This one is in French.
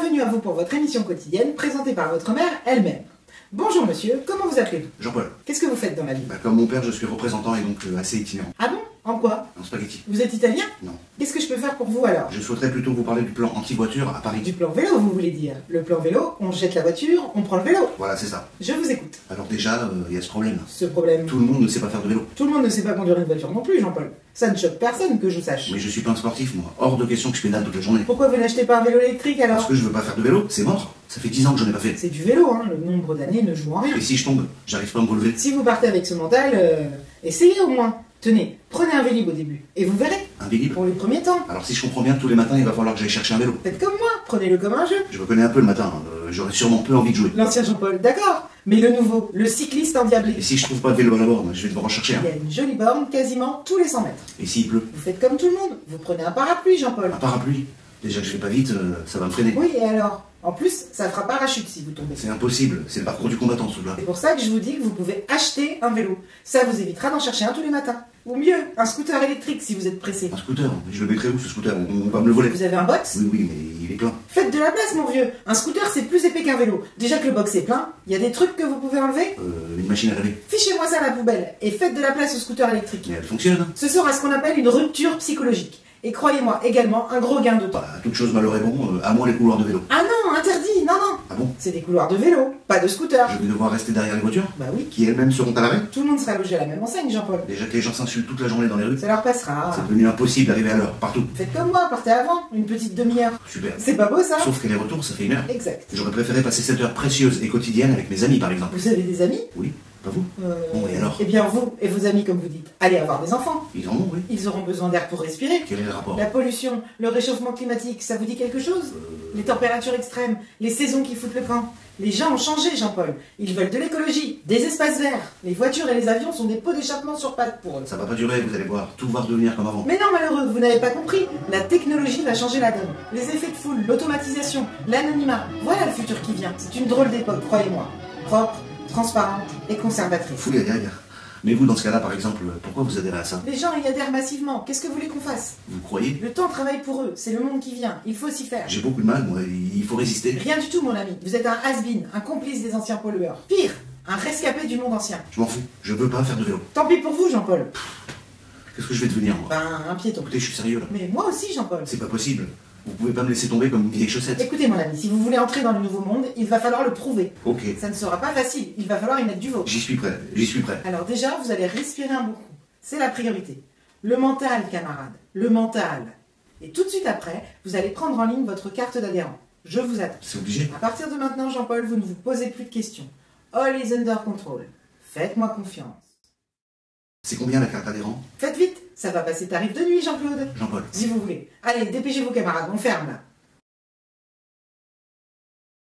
Bienvenue à vous pour votre émission quotidienne présentée par votre mère elle-même. Bonjour monsieur, comment vous appelez-vous? Jean-Paul. Qu'est-ce que vous faites dans la vie? Comme mon père, je suis représentant et donc assez itinérant. Ah bon? En quoi? En spaghetti. Vous êtes italien? Non. Qu'est-ce que je peux faire pour vous alors? Je souhaiterais plutôt vous parler du plan anti-voiture à Paris. Du plan vélo vous voulez dire? Le plan vélo, on jette la voiture, on prend le vélo. Voilà, c'est ça. Je vous écoute. Alors déjà, il y a ce problème. Ce problème, Tout le monde ne sait pas faire de vélo. tout le monde ne sait pas conduire une voiture non plus Jean-Paul. Ça ne choque personne que je sache. Mais je suis pas un sportif, moi. Hors de question que je pédale toute la journée. Pourquoi vous n'achetez pas un vélo électrique alors? Parce que je veux pas faire de vélo, c'est mort. Ça fait 10 ans que j'en ai pas fait. C'est du vélo, hein, le nombre d'années ne joue en rien. Et si je tombe, j'arrive pas à me relever. Si vous partez avec ce mental, essayez au moins. Tenez, prenez un Vélib au début, et vous verrez, Un Vélib. pour les premiers temps. Alors si je comprends bien, tous les matins, il va falloir que j'aille chercher un vélo. Faites comme moi, prenez-le comme un jeu. Je me connais un peu le matin, j'aurais sûrement peu envie de jouer. L'ancien Jean-Paul, d'accord, mais le nouveau, le cycliste endiablé. Et si je trouve pas de vélo à la borne, je vais devoir en chercher un. Il y a une jolie borne quasiment tous les 100 mètres. Et s'il pleut? Vous faites comme tout le monde, vous prenez un parapluie Jean-Paul. Un parapluie. Déjà que je vais pas vite, ça va me freiner. Oui, et alors? En plus, ça fera parachute si vous tombez. C'est impossible, c'est le parcours du combattant, ce là. C'est pour ça que je vous dis que vous pouvez acheter un vélo. Ça vous évitera d'en chercher un tous les matins. Ou mieux, un scooter électrique si vous êtes pressé. Un scooter, mais je le mettrai où ce scooter? On va me le voler. Vous avez un box? Oui, oui, mais il est plein. Faites de la place mon vieux. Un scooter c'est plus épais qu'un vélo. Déjà que le box est plein, il y a des trucs que vous pouvez enlever. Une machine à laver. Fichez-moi ça à la poubelle et faites de la place au scooter électrique. Mais elle fonctionne. Ce sera ce qu'on appelle une rupture psychologique. Et croyez-moi, également un gros gain de temps. Bah, toute chose malheur est bon, à moins les couloirs de vélo. Ah non, interdit, non, non. Ah bon? C'est des couloirs de vélo, pas de scooter. Je vais devoir rester derrière les voitures? Bah oui, Qui elles-mêmes seront à l'arrêt? tout le monde sera logé à la même enseigne, Jean-Paul. Déjà que les gens s'insultent toute la journée dans les rues, Ça leur passera. c'est devenu impossible d'arriver à l'heure, partout. Faites comme moi, partez avant, une petite demi-heure. Super. C'est pas beau ça? Sauf que les retours, ça fait 1 heure. Exact. J'aurais préféré passer cette heure précieuse et quotidienne avec mes amis, par exemple. Vous avez des amis? Oui, pas vous? Bon, et alors? Eh bien vous et vos amis, comme vous dites, allez avoir des enfants. Ils en ont, oui. Ils auront besoin d'air pour respirer. Quel est le rapport? La pollution, le réchauffement climatique, ça vous dit quelque chose? Les températures extrêmes, les saisons qui foutent le camp. Les gens ont changé, Jean-Paul. Ils veulent de l'écologie, des espaces verts. Les voitures et les avions sont des pots d'échappement sur pattes pour eux. Ça va pas durer, vous allez voir. Tout va redevenir comme avant. Mais non, malheureux, vous n'avez pas compris. La technologie va changer la donne. Les effets de foule, l'automatisation, l'anonymat. Voilà le futur qui vient. C'est une drôle d'époque, croyez-moi. Propre, transparente et conservatrice. Fou, derrière. Mais vous, dans ce cas-là, par exemple, pourquoi vous adhérez à ça? Les gens y adhèrent massivement. Qu'est-ce que vous voulez qu'on fasse? Vous croyez? Le temps travaille pour eux. C'est le monde qui vient. Il faut s'y faire. J'ai beaucoup de mal, moi, il faut résister. Rien du tout, mon ami. Vous êtes un has-been, un complice des anciens pollueurs. Pire, un rescapé du monde ancien. Je m'en fous, je veux pas faire de vélo. Tant pis pour vous, Jean-Paul. Qu'est-ce que je vais devenir, moi? Ben, un piéton. Écoutez, je suis sérieux, là. Mais moi aussi, Jean-Paul. C'est pas possible. Vous pouvez pas me laisser tomber comme une vieille chaussette. Écoutez, mon ami, si vous voulez entrer dans le nouveau monde, il va falloir le prouver. Ok, Ça ne sera pas facile. Il va falloir y mettre du vôtre. j'y suis prêt, j'y suis prêt. Alors déjà, vous allez respirer un bon coup. C'est la priorité. Le mental, camarade. Le mental. Et tout de suite après, vous allez prendre en ligne votre carte d'adhérent. Je vous attends. C'est obligé. À partir de maintenant, Jean-Paul, vous ne vous posez plus de questions. All is under control. Faites-moi confiance. C'est combien la carte adhérent? Faites vite, ça va passer tarif de nuit, Jean-Claude. Jean-Paul. Si vous voulez. Allez, dépêchez-vous, camarades, on ferme là.